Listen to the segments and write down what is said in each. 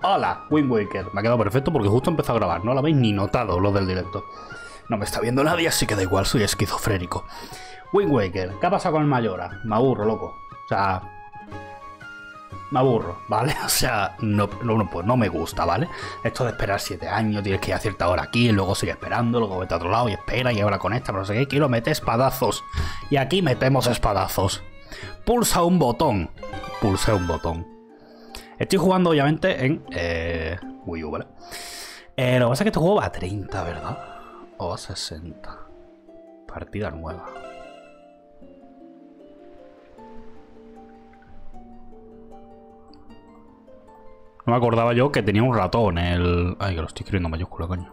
¡Hala! Wind Waker. Me ha quedado perfecto porque justo empezó a grabar. No lo habéis ni notado los del directo. No me está viendo nadie, así que da igual, soy esquizofrénico. Wind Waker. ¿Qué ha pasado con el Mayora? Me aburro, loco. O sea... me aburro, ¿vale? O sea, pues no me gusta, ¿vale? Esto de esperar 7 años, tienes que ir a cierta hora aquí, y luego sigue esperando, luego vete a otro lado y espera, y ahora con esta, pero no sé qué, quiero meter espadazos. Y aquí metemos espadazos. Pulsa un botón. Pulsé un botón. Estoy jugando, obviamente, en Wii U, ¿vale? Lo que pasa es que este juego va a 30, ¿verdad? O a 60. Partida nueva. No me acordaba yo que tenía un ratón el... Ay, que lo estoy escribiendo en mayúscula, coño.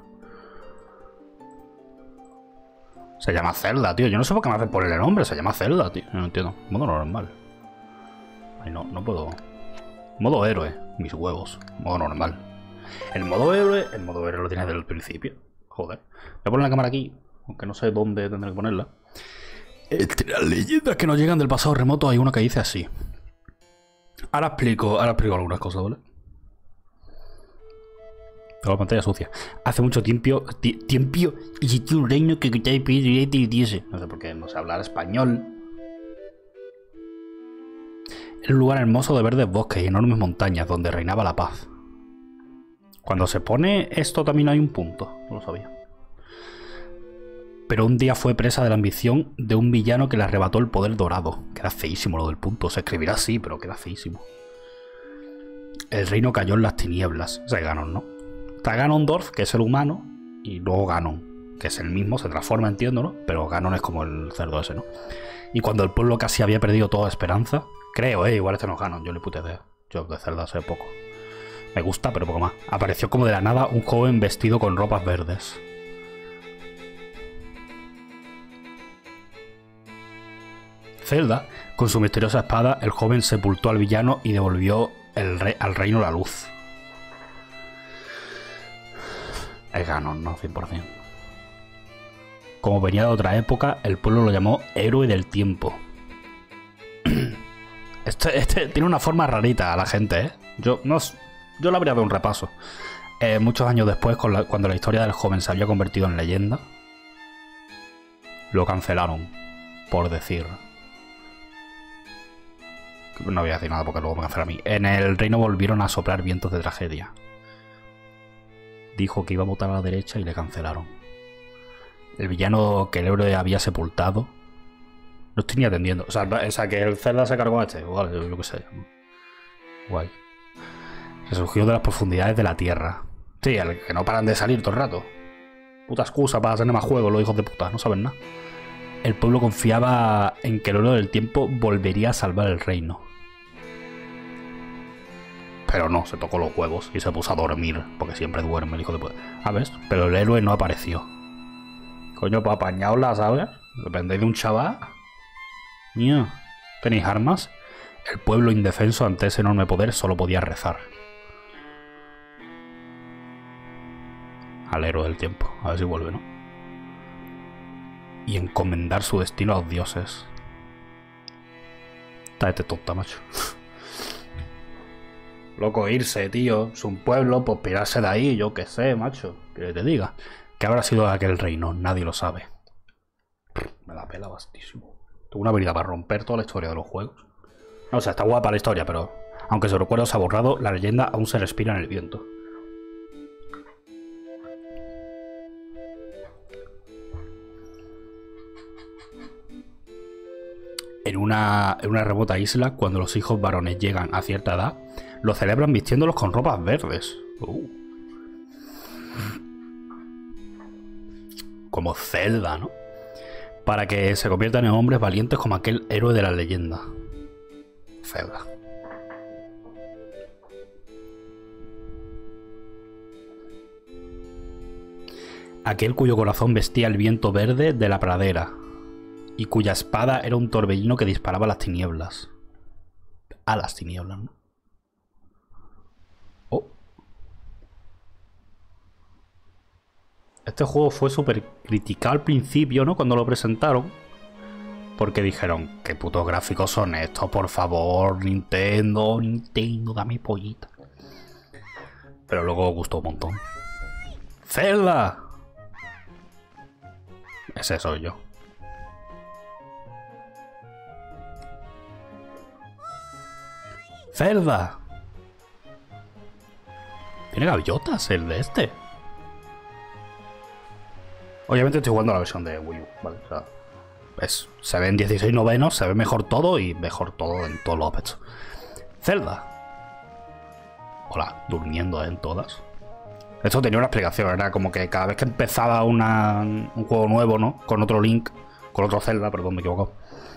Se llama Zelda, tío. Yo no sé por qué me hacen poner el nombre. Se llama Zelda, tío. No entiendo. Modo normal. Ay, no puedo. Modo héroe. Mis huevos. Modo normal. El modo héroe lo tienes desde el principio. Joder. Voy a poner la cámara aquí. Aunque no sé dónde tendré que ponerla. Entre las leyendas que nos llegan del pasado remoto hay una que dice así. Ahora explico algunas cosas, ¿vale? Tengo la pantalla sucia. Hace mucho tiempo existió un reino que quitaba y no sé por qué no sé hablar español. Era un lugar hermoso de verdes bosques y enormes montañas donde reinaba la paz. Cuando se pone esto también hay un punto. No lo sabía. Pero un día fue presa de la ambición de un villano que le arrebató el poder dorado. Queda feísimo lo del punto. Se escribirá así, pero queda feísimo. El reino cayó en las tinieblas. O sea, Ganon, ¿no? Está Ganondorf, que es el humano, y luego Ganon, que es el mismo, se transforma, entiendo, ¿no? Pero Ganon es como el cerdo ese, ¿no? Y cuando el pueblo casi había perdido toda esperanza, creo, igual este no es Ganon, yo le puté idea. Yo de Zelda sé poco. Me gusta, pero poco más. Apareció como de la nada un joven vestido con ropas verdes. Zelda, con su misteriosa espada, el joven sepultó al villano y devolvió al reino la luz. Es Ganon, ¿no? 100%. Como venía de otra época, el pueblo lo llamó Héroe del Tiempo. Este tiene una forma rarita a la gente, ¿eh? Yo le habría dado un repaso. Muchos años después, cuando la historia del joven se había convertido en leyenda, lo cancelaron, por decir... No voy a decir nada porque luego me cancela a mí. En el reino volvieron a soplar vientos de tragedia. Dijo que iba a votar a la derecha y le cancelaron. El villano que el héroe había sepultado. No estoy ni atendiendo. O sea que el Zelda se cargó a este. Igual, yo qué sé. Guay. Resurgió de las profundidades de la tierra. Sí, el que no paran de salir todo el rato. Puta excusa para tener más juegos, los hijos de puta. No saben nada. El pueblo confiaba en que el héroe del tiempo volvería a salvar el reino. Pero no, se tocó los huevos y se puso a dormir, porque siempre duerme el hijo de puta. A ver, pero el héroe no apareció. Coño, para apañarla, ¿sabes? Dependéis de un chaval. Mío, ¿tenéis armas? El pueblo indefenso ante ese enorme poder solo podía rezar. Al héroe del tiempo, a ver si vuelve, ¿no? Y encomendar su destino a los dioses. Está este tonta, macho. Loco, irse, tío. Es un pueblo, pues pirarse de ahí, yo qué sé, macho. Que te diga. ¿Qué habrá sido de aquel reino? Nadie lo sabe. Me la pela bastísimo. Tengo una habilidad para romper toda la historia de los juegos. No, o sea, está guapa la historia, pero... aunque su recuerdo se ha borrado, la leyenda aún se respira en el viento. En una remota isla, cuando los hijos varones llegan a cierta edad, lo celebran vistiéndolos con ropas verdes. Como Zelda, ¿no? Para que se conviertan en hombres valientes como aquel héroe de la leyenda. Zelda. Aquel cuyo corazón vestía el viento verde de la pradera y cuya espada era un torbellino que disparaba a las tinieblas. A las tinieblas, ¿no? Oh. Este juego fue súper criticado al principio, ¿no? Cuando lo presentaron. Porque dijeron, ¿qué putos gráficos son estos? Por favor, Nintendo, dame pollita. pero luego gustó un montón. ¡Zelda! Ese soy yo. ¡Zelda! ¿Tiene gaviotas el de este? Obviamente estoy jugando la versión de Wii U, ¿vale? O sea, se ve en 16 novenos, se ve mejor todo y mejor todo en todos los aspectos. Zelda. Hola, durmiendo en todas. Esto tenía una explicación, era como que cada vez que empezaba un juego nuevo, ¿no? Con otro Link, con otro Zelda, perdón, me equivoco.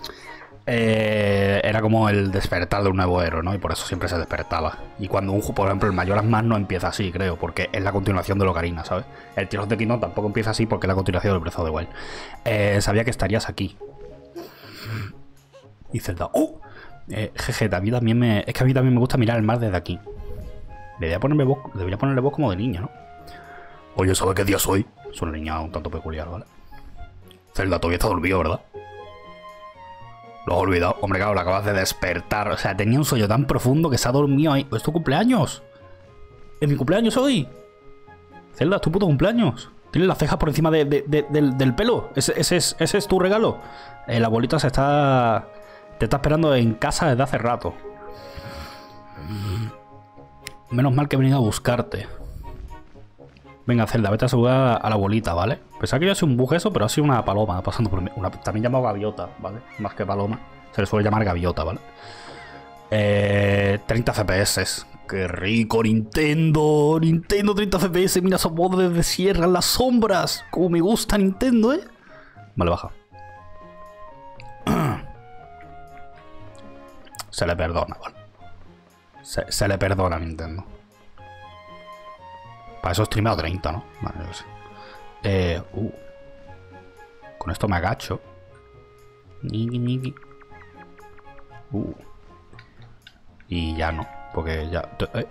Era como el despertar de un nuevo héroe, ¿no? Y por eso siempre se despertaba. Y cuando un juego, por ejemplo, el Majora's Mask no empieza así, creo, porque es la continuación de Ocarina, ¿sabes? El Tears of the Kingdom tampoco empieza así porque es la continuación del Breath of the Wild. Sabía que estarías aquí. Y Zelda. ¡Oh! Jeje, a mí también es que a mí también me gusta mirar el mar desde aquí. Debería ponerle voz como de niña, ¿no? Oye, ¿sabes qué día soy? Es una niña un tanto peculiar, ¿vale? Zelda, todavía está dormido, ¿verdad? Lo has olvidado. Hombre, claro, lo acabas de despertar. O sea, tenía un sueño tan profundo que se ha dormido ahí. ¿Es tu cumpleaños? ¿Es mi cumpleaños hoy? Zelda, es tu puto cumpleaños. Tienes las cejas por encima del pelo. Ese es tu regalo. La abuelita te está esperando en casa desde hace rato. Menos mal que he venido a buscarte. Venga, Zelda, vete a saludar a la abuelita, ¿vale? Pensaba que iba a ser un bug eso, pero ha sido una paloma pasando por mí. También llamado gaviota, ¿vale? Más que paloma. Se le suele llamar gaviota, ¿vale? 30 FPS. ¡Qué rico, Nintendo! ¡Nintendo 30 FPS! Mira esos bordes de sierra en las sombras. ¡Cómo me gusta Nintendo, eh! Vale, baja. Se le perdona, ¿vale? Se le perdona a Nintendo. Para eso he streamado 30, ¿no? Vale, yo sé. Con esto me agacho. Y ya no. Porque ya...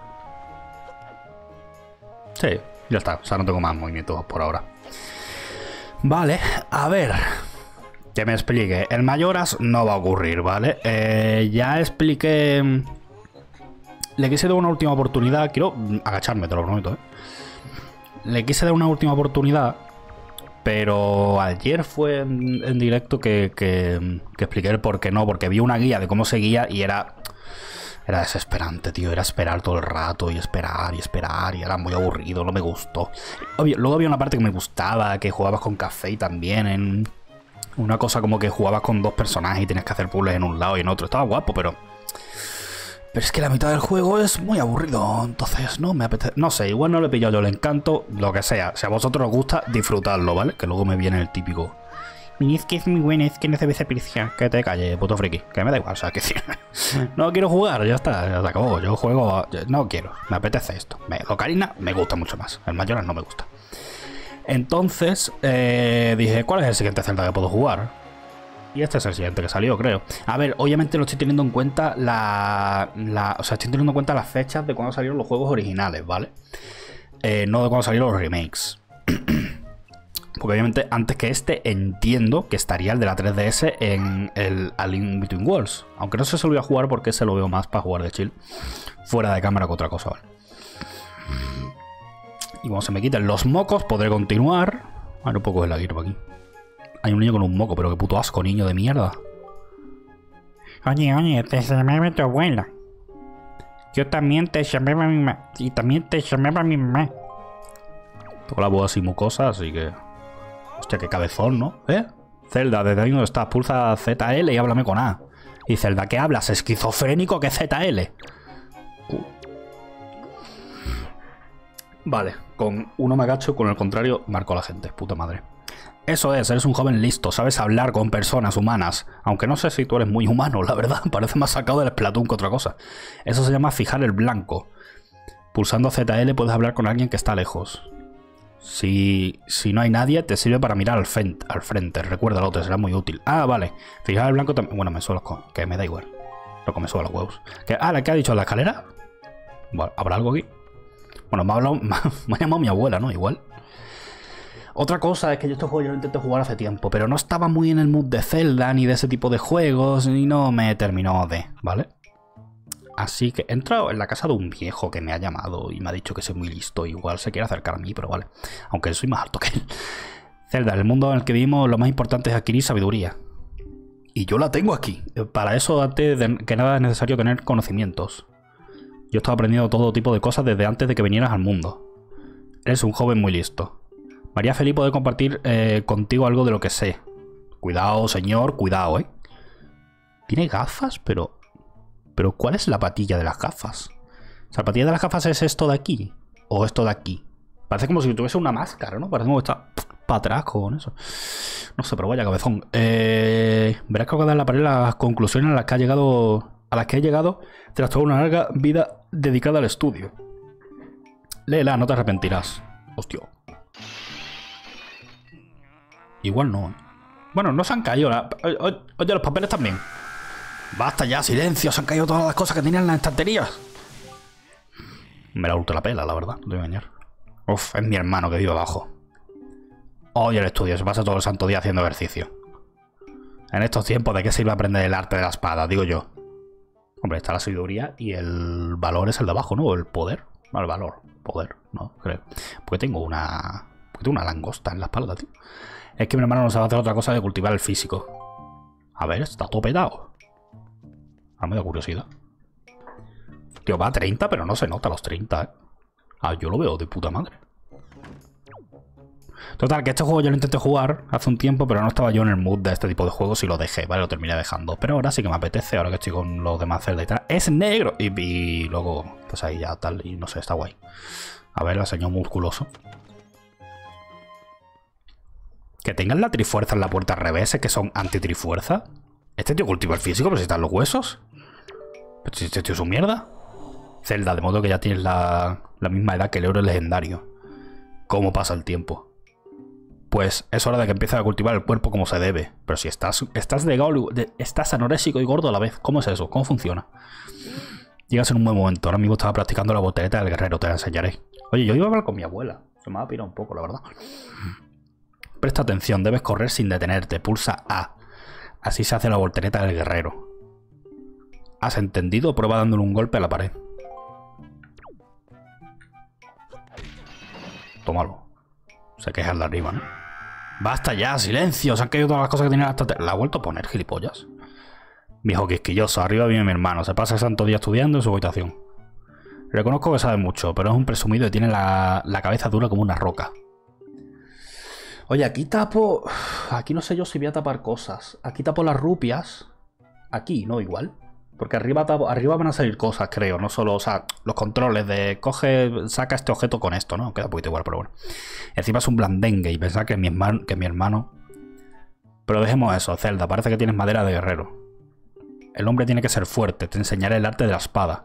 Sí, ya está. O sea, no tengo más movimientos por ahora. Vale, a ver. Que me explique. El Majora's no va a ocurrir, ¿vale? Ya expliqué... Le quise dar una última oportunidad. Quiero agacharme, te lo prometo, ¿eh? Le quise dar una última oportunidad. Pero ayer fue en directo que expliqué el por qué no. Porque vi una guía de cómo seguía y era desesperante, tío. Era esperar todo el rato y esperar y esperar. Y era muy aburrido, no me gustó. Luego había una parte que me gustaba, que jugabas con Café también. En una cosa como que jugabas con dos personajes y tenías que hacer puzzles en un lado y en otro. Estaba guapo, pero es que la mitad del juego es muy aburrido. Entonces no me apetece. No sé, igual no le he pillado yo el encanto. Lo que sea. Si a vosotros os gusta, disfrutadlo, ¿vale? Que luego me viene el típico. Es que es muy bueno, es que no se ve esa prisión. Que te calle, puto friki. Que me da igual, o sea, que si no quiero jugar, ya está, ya se acabó. Yo juego, no quiero, me apetece esto. Ocarina me gusta mucho más. El Majora's no me gusta. Entonces dije, ¿cuál es el siguiente Zelda que puedo jugar? Y este es el siguiente que salió, creo. A ver, obviamente no estoy teniendo en cuenta o sea, estoy teniendo en cuenta las fechas de cuando salieron los juegos originales, ¿vale? No de cuando salieron los remakes. Porque obviamente antes que este entiendo que estaría el de la 3DS en el A Link Between Worlds. Aunque no sé si lo voy a jugar porque se lo veo más para jugar de chill. Fuera de cámara que otra cosa, ¿vale? Y cuando se me quiten los mocos podré continuar. Ah, no puedo coger la hierba aquí. Hay un niño con un moco, pero qué puto asco, niño de mierda. Oye, te llamaba tu abuela. Yo también te llamaba a mi mamá. Y también te llamaba a mi mamá. Tengo la voz así mucosa, así que... Hostia, qué cabezón, ¿no? Zelda, ¿desde ahí donde estás? Pulsa ZL y háblame con A. Y Zelda, ¿qué hablas? ¿Esquizofrénico? ¿Qué ZL? Vale, con uno me agacho, con el contrario marco a la gente, puta madre. Eso es, eres un joven listo, sabes hablar con personas humanas. Aunque no sé si tú eres muy humano, la verdad. Parece más sacado del Splatoon que otra cosa. Eso se llama fijar el blanco. Pulsando ZL puedes hablar con alguien que está lejos. Si no hay nadie, te sirve para mirar al frente. Recuérdalo, te será muy útil. Ah, vale. Fijar el blanco también. Bueno, me suelo que me da igual. Lo que me suelo los huevos. ¿Qué ha dicho? ¿La escalera? Bueno, ¿habrá algo aquí? Bueno, me ha llamado mi abuela, ¿no? Igual. Otra cosa es que yo este juego yo lo intenté jugar hace tiempo, pero no estaba muy en el mood de Zelda ni de ese tipo de juegos y no me terminó de, ¿vale? Así que he entrado en la casa de un viejo que me ha llamado y me ha dicho que soy muy listo. Igual se quiere acercar a mí, pero vale. Aunque soy más alto que él. Zelda, en el mundo en el que vivimos lo más importante es adquirir sabiduría. Y yo la tengo aquí. Para eso, antes de que nada, es necesario tener conocimientos. Yo he estado aprendiendo todo tipo de cosas desde antes de que vinieras al mundo. Eres un joven muy listo. Me haría feliz poder compartir contigo algo de lo que sé. Cuidado, señor, cuidado, ¿eh? Tiene gafas, pero ¿cuál es la patilla de las gafas? O sea, ¿la patilla de las gafas es esto de aquí? ¿O esto de aquí? Parece como si tuviese una máscara, ¿no? Parece como que está para atrás con eso. No sé, pero vaya cabezón. Verás que acabo de dar las conclusiones a las que he llegado tras toda una larga vida dedicada al estudio. Léela, no te arrepentirás. Hostia. Igual no. Bueno, no se han caído. Oye, los papeles también. Basta ya, silencio. Se han caído todas las cosas que tenían en las estanterías. Me la ultra pela, la verdad. No te voy a engañar. Uf, es mi hermano que vive abajo. Oye, el estudio. Se pasa todo el santo día haciendo ejercicio. En estos tiempos, ¿de qué sirve aprender el arte de la espada? Digo yo. Hombre, está la sabiduría y el valor es el de abajo, ¿no? El poder. No, el valor. Poder, ¿no? Creo. Porque tengo una langosta en la espalda, tío. Es que mi hermano no sabe hacer otra cosa que cultivar el físico. A ver, está todo petado. A mí me da curiosidad. Tío, va a 30, pero no se nota los 30, ¿eh? Ah, yo lo veo de puta madre. Total, que este juego yo lo intenté jugar hace un tiempo, pero no estaba yo en el mood de este tipo de juegos y lo dejé, ¿vale? Lo terminé dejando. Pero ahora sí que me apetece, ahora que estoy con los demás Zelda y tal. ¡Es negro! Y luego, pues ahí ya tal, y no sé, está guay. A ver, el señor musculoso. Que tengan la trifuerza en la puerta al revés, que son anti-trifuerza. ¿Este tío cultiva el físico? ¿Pero si están los huesos? ¿Pero si este tío es un mierda? Zelda, de modo que ya tienes la misma edad que el héroe legendario. ¿Cómo pasa el tiempo? Pues es hora de que empieces a cultivar el cuerpo como se debe. Pero si estás anoréxico y gordo a la vez, ¿cómo es eso? ¿Cómo funciona? Llegas en un buen momento. Ahora mismo estaba practicando la voltereta del guerrero, te la enseñaré. Oye, yo iba a hablar con mi abuela. Se me ha pirado un poco, la verdad. Presta atención, debes correr sin detenerte. Pulsa A. Así se hace la voltereta del guerrero. ¿Has entendido? Prueba dándole un golpe a la pared. Tómalo. Se queja el de arriba, ¿no? ¡Basta ya! ¡Silencio! Se han caído todas las cosas que tenían hasta... ¿La ha vuelto a poner, gilipollas? Viejo quisquilloso. Arriba viene mi hermano. Se pasa el santo día estudiando en su habitación. Reconozco que sabe mucho, pero es un presumido y tiene la cabeza dura como una roca. Oye, aquí tapo... Aquí no sé yo si voy a tapar cosas. Aquí tapo las rupias. Aquí, no, igual. Porque arriba van a salir cosas, creo. No solo, o sea, los controles de coge, saca este objeto con esto, ¿no? Queda un poquito igual, pero bueno. Encima es un blandengue y pensar que mi hermano... Pero dejemos eso, Zelda. Parece que tienes madera de guerrero. El hombre tiene que ser fuerte. Te enseñaré el arte de la espada.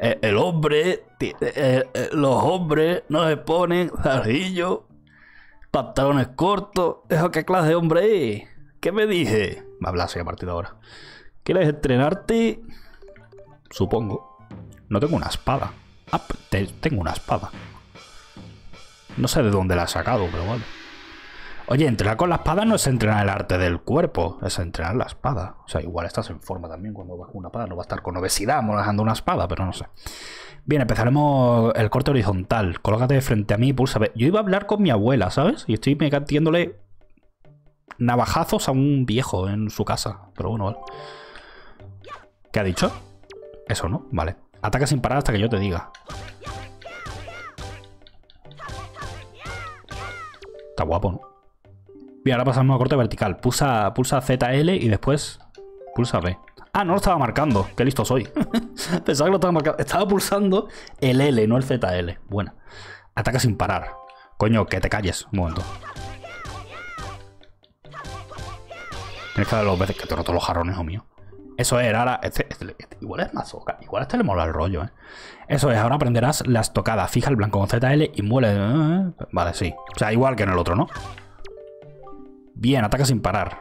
Los hombres no se ponen zarrillos, pantalones cortos. ¿Eso qué clase de hombre es? ¿Qué me dije? Va a hablar así a partir de ahora. ¿Quieres entrenarte? Supongo. No tengo una espada. Ah, tengo una espada. No sé de dónde la he sacado, pero vale. Oye, entrenar con la espada no es entrenar el arte del cuerpo, es entrenar la espada. O sea, igual estás en forma también cuando vas con una espada. No va a estar con obesidad manejando una espada, pero no sé. Bien, empezaremos el corte horizontal. Colócate frente a mí y pulsa B. Yo iba a hablar con mi abuela, ¿sabes? Y estoy metiéndole navajazos a un viejo en su casa. Pero bueno, vale. ¿Qué ha dicho? Eso, ¿no? Vale. Ataca sin parar hasta que yo te diga. Está guapo, ¿no? Bien, ahora pasamos a corte vertical. Pulsa ZL y después pulsa B. Ah, no lo estaba marcando. Qué listo soy. Pensaba que lo estaba marcando. Estaba pulsando el L, no el ZL. Buena. Ataca sin parar. Coño, que te calles. Un momento. Tienes que dar los veces que te roto los jarrones, hijo mío. Eso es, ahora... igual es masoca. Igual a este le mola el rollo, ¿eh? Eso es, ahora aprenderás la estocada. Fija el blanco con ZL y muele... Vale, sí. O sea, igual que en el otro, ¿no? Bien, ataca sin parar.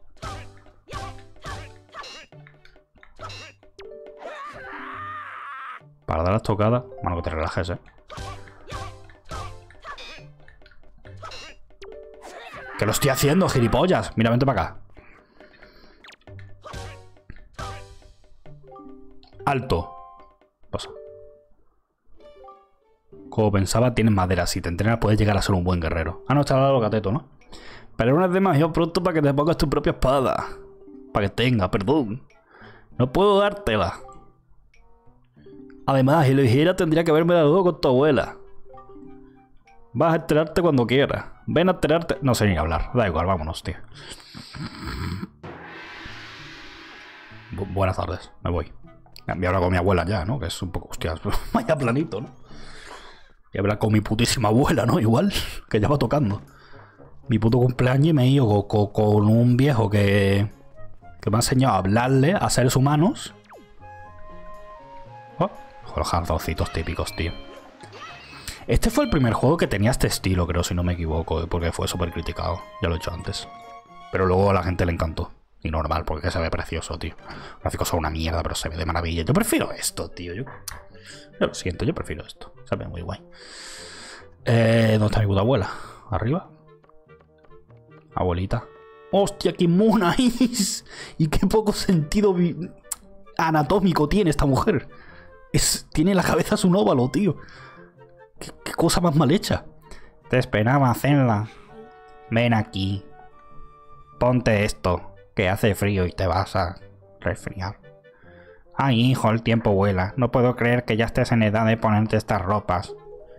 Para dar la estocada... Bueno, que te relajes, ¿eh? ¿Qué lo estoy haciendo, gilipollas? Mira, vente para acá. Alto. Como pensaba, tienes madera. Si te entrenas, puedes llegar a ser un buen guerrero. Ah, no, está al lado Gateto, ¿no? Pero no es demasiado pronto para que te pongas tu propia espada. Para que tenga, perdón. No puedo dártela. Además, si lo hiciera, tendría que haberme dado con tu abuela. Vas a enterarte cuando quieras. Ven a enterarte. No sé ni hablar. Da igual, vámonos, tío. Buenas tardes, me voy. Voy a hablar con mi abuela ya, ¿no? Que es un poco, hostias, vaya planito, ¿no? Voy a hablar con mi putísima abuela, ¿no? Igual, que ya va tocando. Mi puto cumpleaños y me he ido con un viejo que me ha enseñado a hablarle a seres humanos. Oh, los jardoncitos típicos, tío. Este fue el primer juego que tenía este estilo, creo, si no me equivoco, porque fue súper criticado. Ya lo he hecho antes. Pero luego a la gente le encantó. Y normal, porque se ve precioso, tío. Los gráficos son una mierda, pero se ve de maravilla. Yo prefiero esto, tío. Yo lo siento, yo prefiero esto. Se ve muy guay. ¿Dónde está mi puta abuela? ¿Arriba? Abuelita. ¡Hostia, qué mona es! Y qué poco sentido anatómico tiene esta mujer. Tiene la cabeza un óvalo, tío. ¿Qué cosa más mal hecha? Te esperaba hacerla. Ven aquí. Ponte esto, que hace frío y te vas a resfriar. Ay, hijo, el tiempo vuela. No puedo creer que ya estés en edad de ponerte estas ropas.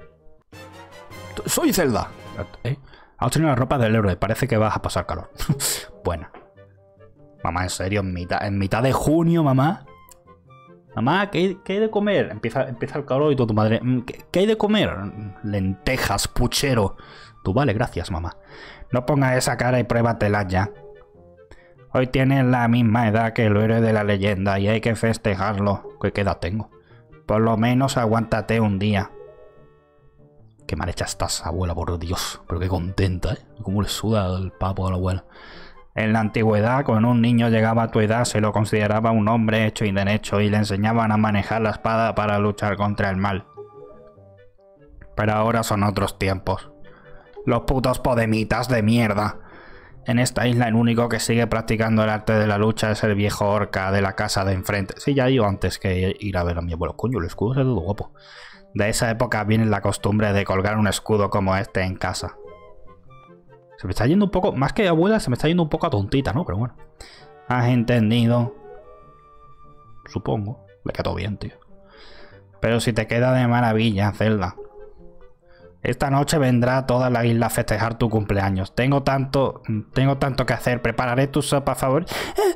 Soy Zelda. Has tenido la ropa del héroe. Parece que vas a pasar calor. Buena. Mamá, en serio, en mitad de junio, mamá. Mamá, ¿qué hay de comer? Empieza el calor y tu madre. ¿Qué hay de comer? Lentejas, puchero. Tú, vale, gracias, mamá. No pongas esa cara y pruébatela ya. Hoy tienes la misma edad que el héroe de la leyenda y hay que festejarlo. ¿Qué edad tengo? Por lo menos aguántate un día. Qué mal hecha estás, abuela, por Dios. Pero qué contenta, ¿eh? Cómo le suda el papo a la abuela. En la antigüedad, cuando un niño llegaba a tu edad, se lo consideraba un hombre hecho y derecho y le enseñaban a manejar la espada para luchar contra el mal. Pero ahora son otros tiempos. Los putos podemitas de mierda. En esta isla el único que sigue practicando el arte de la lucha es el viejo orca de la casa de enfrente. Sí, ya he ido antes que ir a ver a mi abuelo. Coño, el escudo es de todo guapo. De esa época viene la costumbre de colgar un escudo como este en casa. Se me está yendo un poco, más que abuela, se me está yendo un poco a tontita, ¿no? Pero bueno. ¿Has entendido? Supongo. Le quedó bien, tío. Pero si te queda de maravilla, Zelda. Esta noche vendrá toda la isla a festejar tu cumpleaños. Tengo tanto que hacer. Prepararé tu sopa favorita.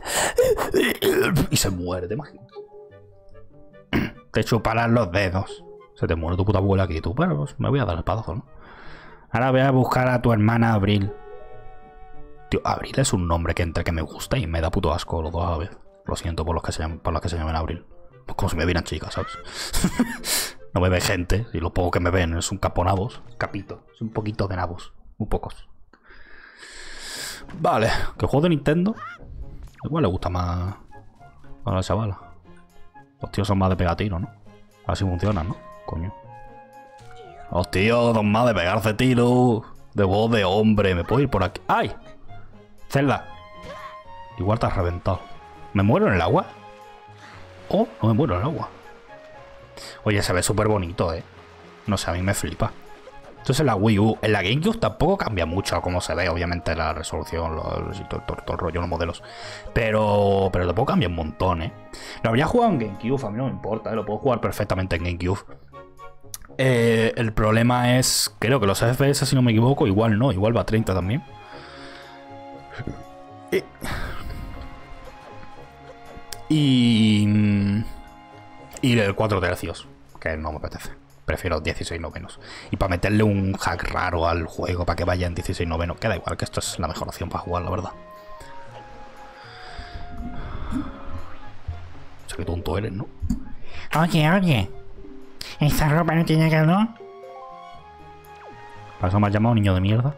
Y se muere, ¿te imaginas? Te chuparán los dedos. Se te muere tu puta abuela aquí. Tú, bueno, pues me voy a dar el padazo, ¿no? Ahora voy a buscar a tu hermana Abril. Tío, Abril es un nombre que entre que me gusta y me da puto asco los dos a la vez. Lo siento por los que se llaman Abril. Pues como si me vieran chicas, ¿sabes? No me ve gente, y lo poco que me ven es un caponabos. Capito, es un poquito de nabos. Muy pocos. Vale, que el juego de Nintendo igual le gusta más a la chavala. Los tíos son más de pegatiro, ¿no? Así funciona, ¿no? Coño. Los tíos son más de pegarse tiro. De voz de hombre. ¿Me puedo ir por aquí? ¡Ay! Zelda. Igual te has reventado. ¿Me muero en el agua? Oh, no me muero en el agua. Oye, se ve súper bonito, ¿eh? No sé, a mí me flipa. Entonces en la Wii U, en la GameCube tampoco cambia mucho como se ve, obviamente la resolución, todo el rollo, los modelos. Pero tampoco cambia un montón, ¿eh? Lo habría jugado en GameCube, a mí no me importa, ¿eh? Lo puedo jugar perfectamente en GameCube. El problema es, creo que los FPS, si no me equivoco, igual no, igual va a 30 también. Y el 4 tercios, que no me apetece. Prefiero 16 novenos. Y para meterle un hack raro al juego para que vaya en 16 novenos, queda igual, que esto es la mejor opción para jugar, la verdad. O sea, que tonto eres, ¿no? Oye. ¿Esta ropa no tiene calor? ¿Para eso me has llamado, niño de mierda?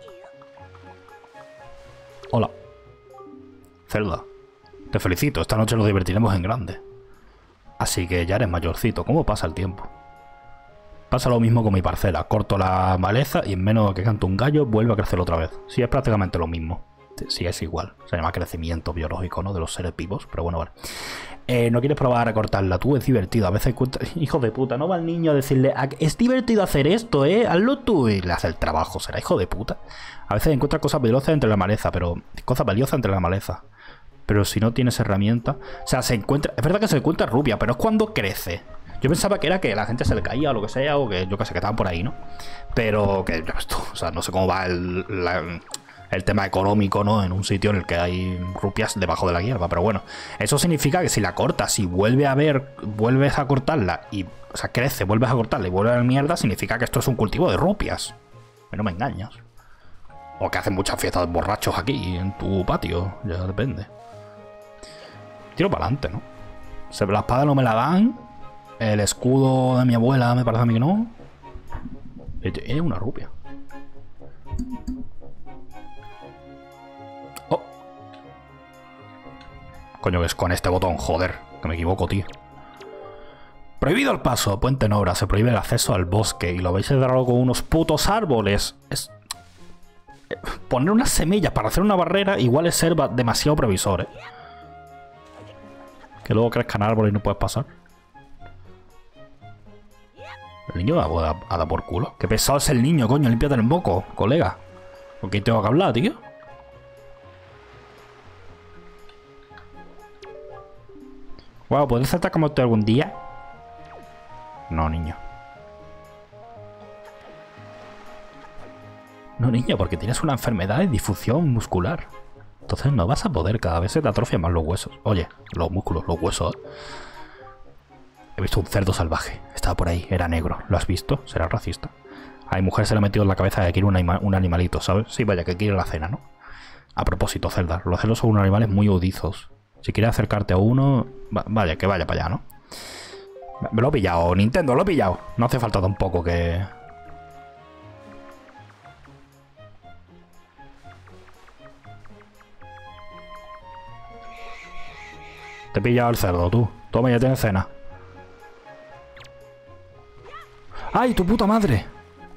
Hola. Zelda. Te felicito, esta noche nos divertiremos en grande. Así que ya eres mayorcito, ¿cómo pasa el tiempo? Pasa lo mismo con mi parcela, corto la maleza y en menos que cante un gallo vuelve a crecer otra vez. Sí, es prácticamente lo mismo. Sí, es igual. Se llama crecimiento biológico, ¿no? De los seres vivos. Pero bueno, vale. ¿No quieres probar a recortarla tú? Es divertido. A veces encuentras... Hijo de puta, no va el niño a decirle... Es divertido hacer esto, ¿eh? Hazlo tú. Y le hace el trabajo. Será hijo de puta. A veces encuentras cosas valiosas entre la maleza, pero... Cosas valiosas entre la maleza. Pero si no tienes herramienta... O sea, se encuentra... Es verdad que se encuentra rubia, pero es cuando crece. Yo pensaba que era que la gente se le caía o lo que sea, o que yo que sé, que estaban por ahí, ¿no? Pero que... O sea, no sé cómo va el tema económico, ¿no? En un sitio en el que hay rupias debajo de la hierba. Pero bueno, eso significa que si la cortas y vuelves a cortarla y... O sea, crece, vuelves a cortarla y vuelve a la mierda, significa que esto es un cultivo de rupias. Pero no me engañas. O que hacen muchas fiestas de borrachos aquí, en tu patio. Ya depende. Tiro para adelante, ¿no? La espada no me la dan. El escudo de mi abuela me parece a mí que no. Es una rupia. Oh. Coño, que es con este botón, joder. Que me equivoco, tío. Prohibido el paso. Puente en obra. Se prohíbe el acceso al bosque. Y lo vais a cerrarlo con unos putos árboles. Es... Poner unas semillas para hacer una barrera igual es ser demasiado previsor, ¿eh? Que luego crezcan árboles y no puedes pasar. El niño va a dar por culo. Qué pesado es el niño, coño. Límpiate el moco, colega. ¿Con quién tengo que hablar, tío? Wow, ¿puedes saltar como tú algún día? No, niño. No, niño, porque tienes una enfermedad de difusión muscular. Entonces no vas a poder, cada vez se te atrofian más los huesos. Oye, los músculos, los huesos, ¿eh? He visto un cerdo salvaje. Estaba por ahí, era negro. ¿Lo has visto? ¿Será racista? A mi mujer se le ha metido en la cabeza que quiere un animalito, ¿sabes? Sí, vaya, que quiere la cena, ¿no? A propósito, cerda, los cerdos son unos animales muy odizos. Si quieres acercarte a uno... Vaya, que vaya para allá, ¿no? Me lo he pillado, Nintendo, lo he pillado. No hace falta tampoco que... Te he pillado el cerdo, tú. Toma, ya tienes cena. ¡Ay, tu puta madre!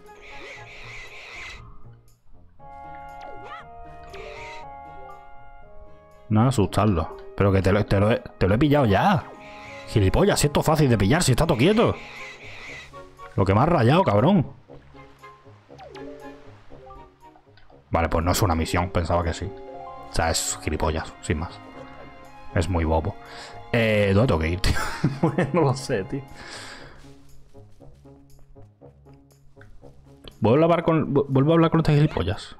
No, asustarlo. Pero que te lo he pillado ya. Gilipollas, si esto es fácil de pillar, si está todo quieto. Lo que me has rayado, cabrón. Vale, pues no es una misión, pensaba que sí. O sea, es gilipollas, sin más. Es muy bobo. ¿Dónde tengo que ir, tío? No lo sé, tío. Vuelvo a hablar con este gilipollas.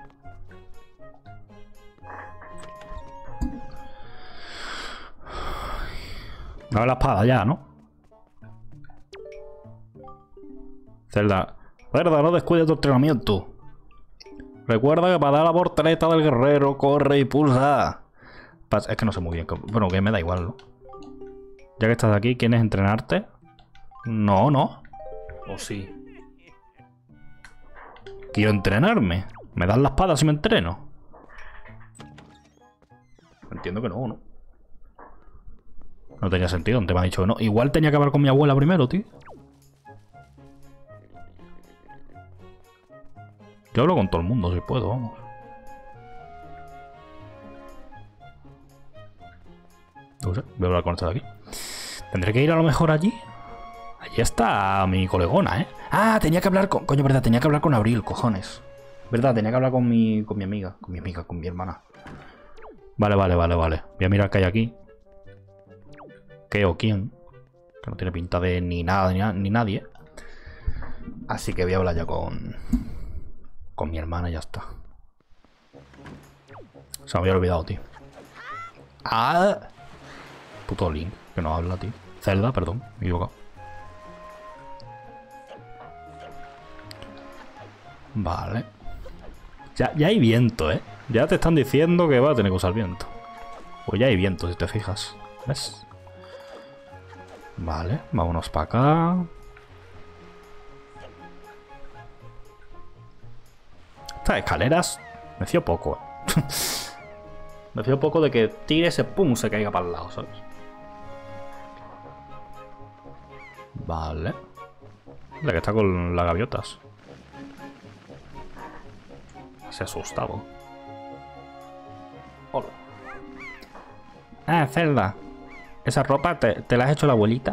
Dame la espada ya, ¿no? Zelda, no descuides tu entrenamiento. Recuerda que para dar la portaleta del guerrero, corre y pulsa. Es que no sé muy bien. Bueno, que me da igual, ¿no? Ya que estás aquí, ¿quieres entrenarte? No, no. ¿O sí? Quiero entrenarme. ¿Me das la espada si me entreno? Entiendo que no, ¿no? No tenía sentido, antes me ha dicho que no. Igual tenía que hablar con mi abuela primero, tío. Yo hablo con todo el mundo si puedo, vamos. No sé, voy a hablar con esta de aquí. ¿Tendré que ir a lo mejor allí? Allí está mi colegona, ¿eh? Ah, tenía que hablar con... Coño, verdad, tenía que hablar con Abril, cojones. Verdad, tenía que hablar con mi amiga. Con mi hermana. Vale. Voy a mirar qué hay aquí. ¿Qué o quién? Que no tiene pinta de ni nada, ni nadie. Así que voy a hablar ya con mi hermana y ya está. Se me había olvidado, tío. ¡Ah! Puto Link, que no habla, tío. Zelda, perdón, me he equivocado. Vale. Ya hay viento, ¿eh? Ya te están diciendo que va a tener que usar viento. Pues ya hay viento, si te fijas. ¿Ves? Vale, vámonos para acá. Estas escaleras me fío poco, ¿eh? Me fío poco de que tire ese pum se caiga para el lado, ¿sabes? Vale. La que está con las gaviotas. Se ha asustado. Hola. Ah, Zelda. ¿Esa ropa te la has hecho la abuelita?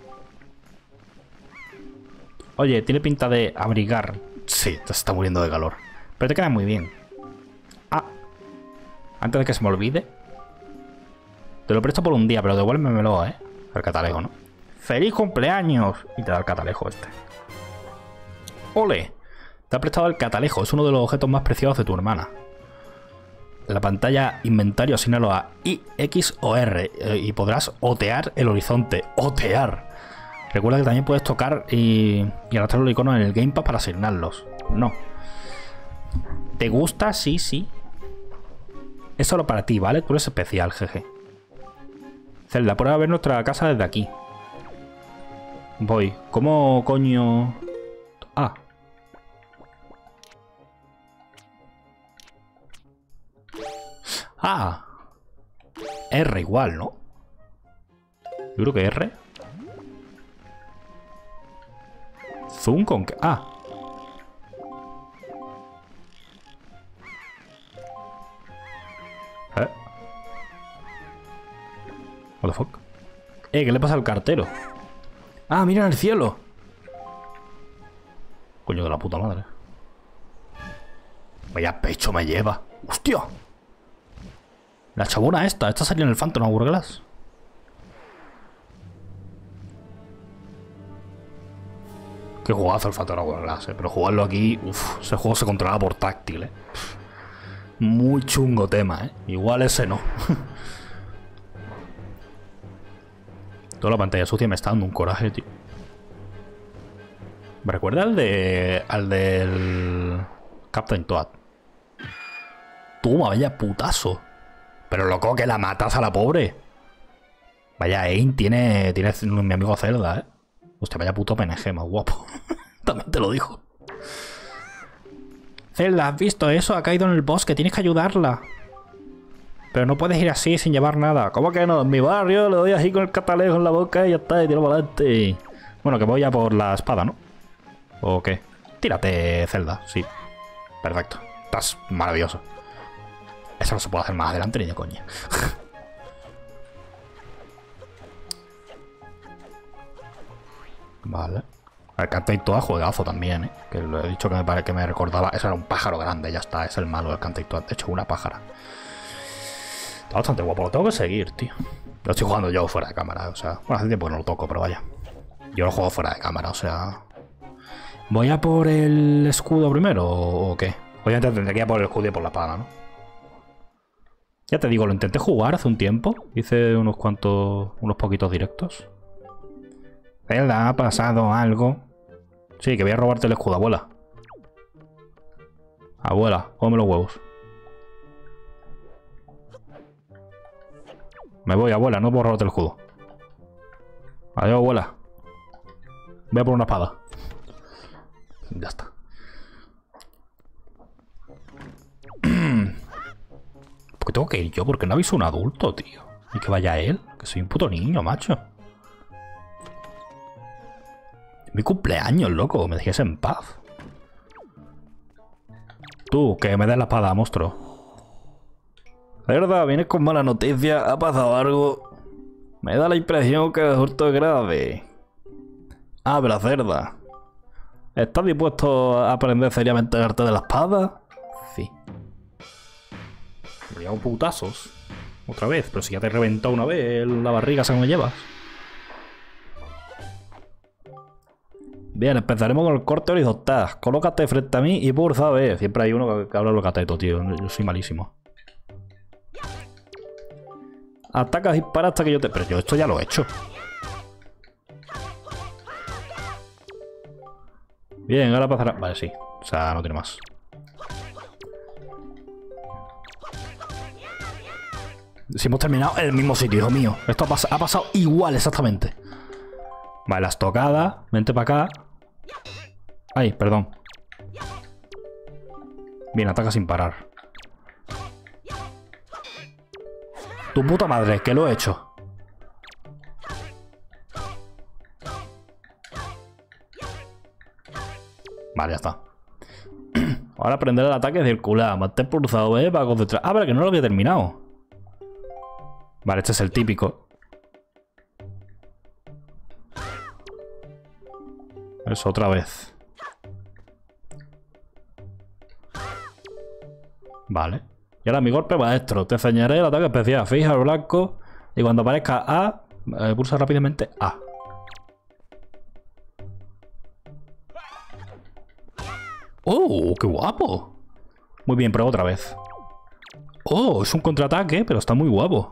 Oye, tiene pinta de abrigar. Sí, te está muriendo de calor. Pero te queda muy bien. Ah. Antes de que se me olvide. Te lo presto por un día, pero devuélvemelo, ¿eh? El catalejo, ¿no? ¡Feliz cumpleaños! Y te da el catalejo este. ¡Ole! Te ha prestado el catalejo. Es uno de los objetos más preciados de tu hermana. En la pantalla inventario asignalo a I, X o R. Y podrás otear el horizonte. ¡Otear! Recuerda que también puedes tocar y arrastrar los iconos en el Gamepad para asignarlos. No. ¿Te gusta? Sí, sí. Es solo para ti, ¿vale? Tú eres especial, jeje. Zelda, prueba a ver nuestra casa desde aquí. Voy. ¿Cómo coño...? Ah. Ah. R igual, ¿no? Yo creo que R. Zoom con qué. Ah. What the fuck. ¿Qué le pasa al cartero? Ah, mira en el cielo. Coño de la puta madre. Vaya pecho me lleva. ¡Hostia! La chabona esta salió en el Phantom Hourglass. Qué jugazo el Phantom Hourglass, pero jugarlo aquí, uff, ese juego se controlaba por táctil, Muy chungo tema, Igual ese no. Toda la pantalla sucia me está dando un coraje, tío. Me recuerda al del Captain Toad. Toma, vaya putazo. Pero loco, que la matas a la pobre. Vaya aim tiene mi amigo Zelda, Hostia, vaya puto PNG más guapo. También te lo dijo. Zelda, ¿has visto eso? Ha caído en el bosque, tienes que ayudarla. Pero no puedes ir así sin llevar nada. ¿Cómo que no? En mi barrio le doy así con el catalejo en la boca y ya está, y tiro para adelante. Bueno, que voy a por la espada, ¿no? ¿O qué? Tírate, Zelda, sí. Perfecto. Estás maravilloso. Eso no se puede hacer más adelante ni de coña. Vale. El Cantate Toad juegazo también, Que lo he dicho que me recordaba. Eso era un pájaro grande, ya está. Es el malo del Cantate Toad. De hecho, una pájara. Está bastante guapo. Lo tengo que seguir, tío. Lo estoy jugando yo fuera de cámara, o sea... Bueno, hace tiempo que no lo toco, pero vaya. Yo lo juego fuera de cámara, o sea... ¿Voy a por el escudo primero o qué? Obviamente tendría que ir a por el escudo y por la espada, ¿no? Ya te digo, lo intenté jugar hace un tiempo. Hice unos poquitos directos. Zelda, ¿ha pasado algo? Sí, que voy a robarte el escudo, abuela. Abuela, cómeme los huevos. Me voy, abuela, no puedo robarte el escudo. Adiós, abuela. Voy a por una espada. Ya está. ¿Por qué tengo que ir yo? Porque no aviso a un adulto, tío. Y que vaya él. Que soy un puto niño, macho. Es mi cumpleaños, loco. Me dejes en paz. Tú, que me des la espada, monstruo. De verdad, vienes con mala noticia. ¿Ha pasado algo? Me da la impresión que el hurto es grave. Habla, cerda. ¿Estás dispuesto a aprender seriamente el arte de la espada? Sí. Me llevo putazos. Otra vez, pero si ya te he reventado una vez la barriga, ¿sabes cómo me llevas? Bien, empezaremos con el corte horizontal. Colócate frente a mí y pulsa B. Siempre hay uno que habla lo cateto, tío. Yo soy malísimo. Atacas, dispara hasta que yo te... Pero yo esto ya lo he hecho. Bien, ahora pasará... Vale, sí. O sea, no tiene más. Si hemos terminado en el mismo sitio, hijo mío. Esto ha pasado igual, exactamente. Vale, las tocadas. Vente para acá. Ay, perdón. Bien, ataca sin parar. Tu puta madre, que lo he hecho. Vale, ya está. Ahora aprender el ataque circular. Mantén pulsado B para concentrar. Ah, pero que no lo había terminado. Vale, este es el típico. Eso, otra vez. Vale. Y ahora mi golpe maestro. Te enseñaré el ataque especial. Fija el blanco. Y cuando aparezca A, pulsa rápidamente A. ¡Oh! ¡Qué guapo! Muy bien, prueba otra vez. ¡Oh! Es un contraataque, pero está muy guapo.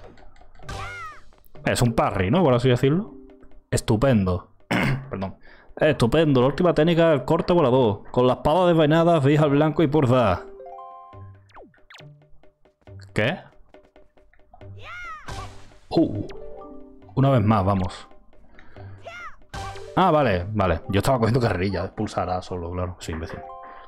Es un parry, ¿no? Por así decirlo. Estupendo. Perdón. Estupendo. La última técnica del corte volador. Con la espada desvainada, fija el blanco y pulsa. ¿Qué? Una vez más, vamos. Ah, vale, vale. Yo estaba cogiendo carrerilla. Pulsar A solo, claro. Soy imbécil.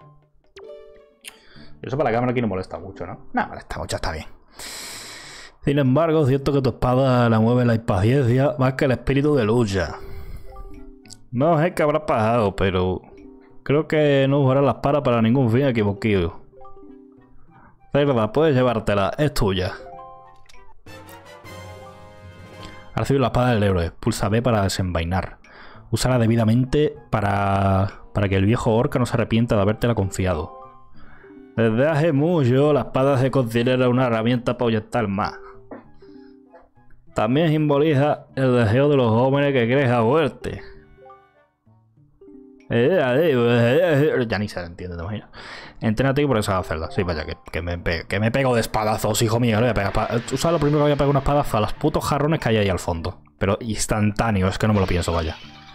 Eso para la cámara aquí no molesta mucho, ¿no? No molesta mucho, está bien. Sin embargo, siento que tu espada la mueve la impaciencia más que el espíritu de lucha. No sé qué habrá pasado, pero creo que no usarás la espada para ningún fin equivocado. Cerda, puedes llevártela, es tuya. Ha recibido la espada del héroe. Pulsa B para desenvainar. Úsala debidamente para que el viejo orca no se arrepienta de habértela confiado. Desde hace mucho, la espada se considera una herramienta para ahuyentar más. También simboliza el deseo de los jóvenes que creen a muerte. Ya ni se entiende, te imaginas. Entrénate por esa celda. Sí, vaya, que me pego de espadazos, hijo mío. Tú sabes lo primero que voy a pegar una espadazo a los putos jarrones que hay ahí al fondo. Pero instantáneo, es que no me lo pienso, vaya.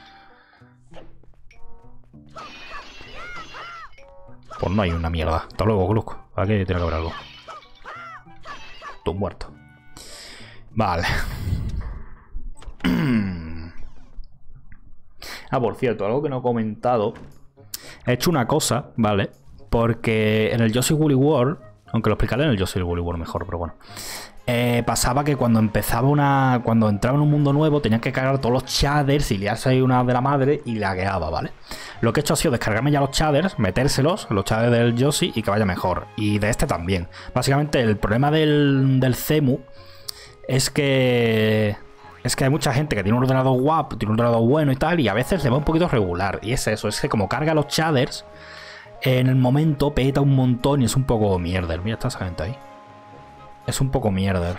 Pues no hay una mierda. Hasta luego, Gluck. Aquí tiene que haber algo. Tú muerto. Vale. Ah, por cierto, algo que no he comentado. He hecho una cosa, ¿vale? Porque en el Yoshi Woolly World, aunque lo explicaré en el Yoshi Woolly World mejor, pero bueno. Pasaba que cuando entraba en un mundo nuevo tenían que cargar todos los shaders y liarse ahí una de la madre y lagueaba, ¿vale? Lo que he hecho ha sido descargarme ya los shaders, metérselos, los shaders del Yoshi y que vaya mejor. Y de este también. Básicamente el problema del Cemu es que hay mucha gente que tiene un ordenador guapo, tiene un ordenador bueno y tal, y a veces le va un poquito regular. Y es eso, es que como carga los shaders, en el momento peta un montón y es un poco mierder. Mira, está esa gente ahí. Es un poco mierder.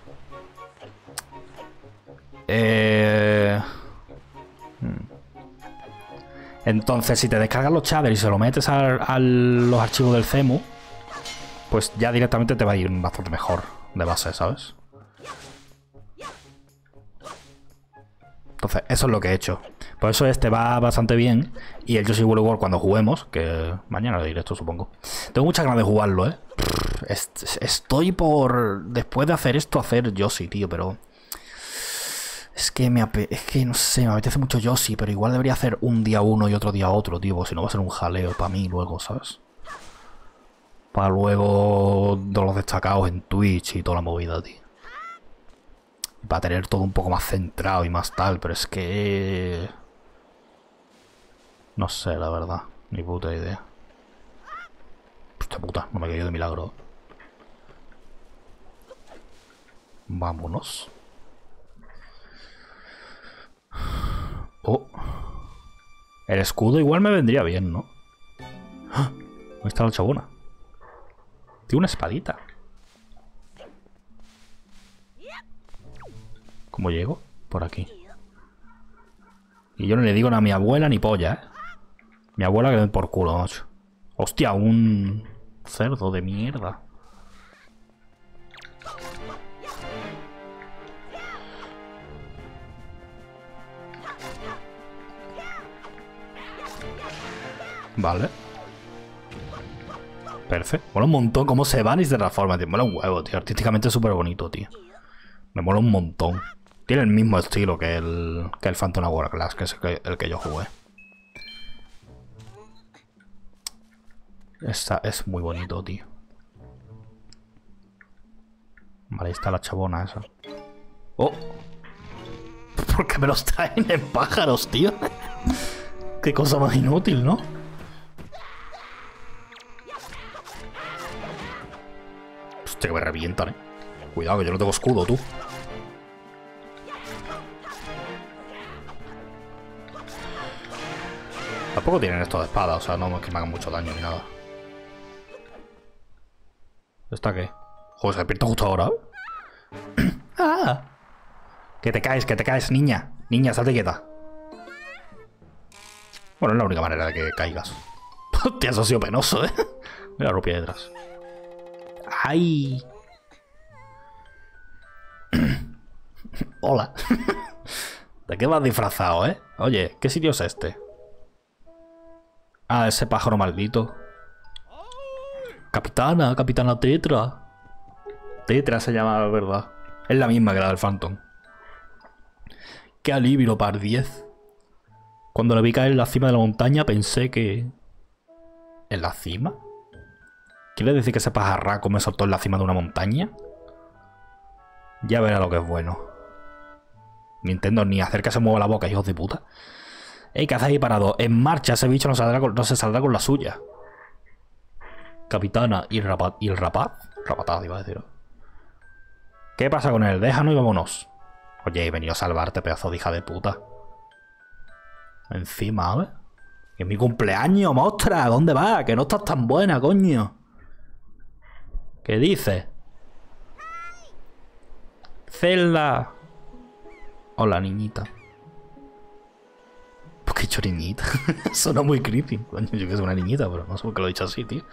Entonces, si te descargas los shaders y se lo metes a los archivos del Cemu, pues ya directamente te va a ir bastante mejor de base, ¿sabes? Entonces, eso es lo que he hecho. Por eso este va bastante bien. Y el Yoshi Woolly World cuando juguemos, que mañana diré esto, supongo. Tengo muchas ganas de jugarlo, ¿eh? Estoy por... Después de hacer esto, hacer Yoshi, tío, pero... Es que no sé, me apetece mucho Yoshi, pero igual debería hacer un día uno y otro día otro, tío, porque si no va a ser un jaleo para mí luego, ¿sabes? Para luego de los destacados en Twitch y toda la movida, tío. Para tener todo un poco más centrado y más tal, pero es que... No sé, la verdad. Ni puta idea. Hostia puta, no me he caído de milagro. Vámonos. Oh. El escudo igual me vendría bien, ¿no? ¡Ah! ¿Dónde está la chabona? Tiene una espadita. ¿Cómo llego? Por aquí. Y yo no le digo nada a mi abuela ni polla, ¿eh? Mi abuela que den por culo, macho. Hostia, un cerdo de mierda. Vale. Perfecto. Mola un montón cómo se van y se transforman, tío. Mola un huevo, tío. Artísticamente es súper bonito, tío. Me mola un montón. Tiene el mismo estilo que el Phantom Hourglass, que es el que yo jugué. Es muy bonito, tío. Vale, ahí está la chabona esa. ¡Oh! ¿Por qué me los traen en pájaros, tío? Qué cosa más inútil, ¿no? Hostia, que me revientan, ¿eh? Cuidado, que yo no tengo escudo, tú. Tampoco tienen esto de espada, o sea, no es que me hagan mucho daño ni nada. ¿Esta qué? Joder, se despierta justo ahora. ¡Ah! Que te caes, niña. Niña, salte quieta. Bueno, es la única manera de que caigas. Hostia, eso ha sido penoso, ¿eh? Mira la rupia detrás. ¡Ay! Hola. ¿De qué vas disfrazado, eh? Oye, ¿qué sitio es este? Ah, ese pájaro maldito. Capitana Tetra. Tetra se llama, la verdad. Es la misma que la del Phantom. Qué alivio, par 10. Cuando la vi caer en la cima de la montaña pensé que... ¿En la cima? ¿Quiere decir que ese pajarraco me soltó en la cima de una montaña? Ya verá lo que es bueno. Nintendo, ni hacer que se mueva la boca, hijos de puta. Ey, ¿qué haces ahí parado? En marcha, ese bicho no se saldrá con la suya. Capitana y el rapaz. Rapataz, iba a decir. ¿Qué pasa con él? Déjanos y vámonos. Oye, he venido a salvarte, pedazo de hija de puta. Encima, ¿eh? Que es mi cumpleaños, mostra. ¿Dónde vas? Que no estás tan buena, coño. ¿Qué dices? Zelda. Hola, niñita. ¿Por qué he dicho niñita? Suena muy creepy. Coño, yo que soy una niñita, pero no sé por qué lo he dicho así, tío.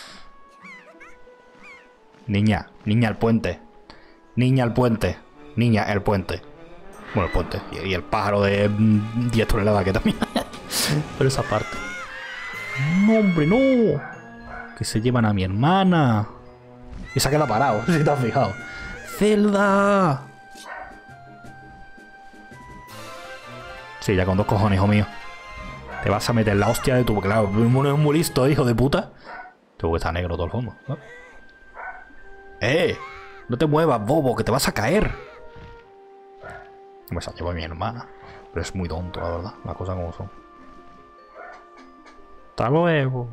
Niña, niña al puente. Niña al puente. Niña, el puente. Bueno, el puente. Y el pájaro de 10 toneladas que también. Pero esa parte. No, hombre, no. Que se llevan a mi hermana. Y se ha quedado parado, si te has fijado. ¡Zelda! Sí, ya con 2 cojones, hijo mío. Te vas a meter la hostia de tu... Claro, es muy listo, hijo de puta. Tengo que estar negro todo el fondo, ¿no? No te muevas, bobo, que te vas a caer. Me se ha llevado a mi hermana. Pero es muy tonto, la verdad. Las cosas como son. Hasta luego.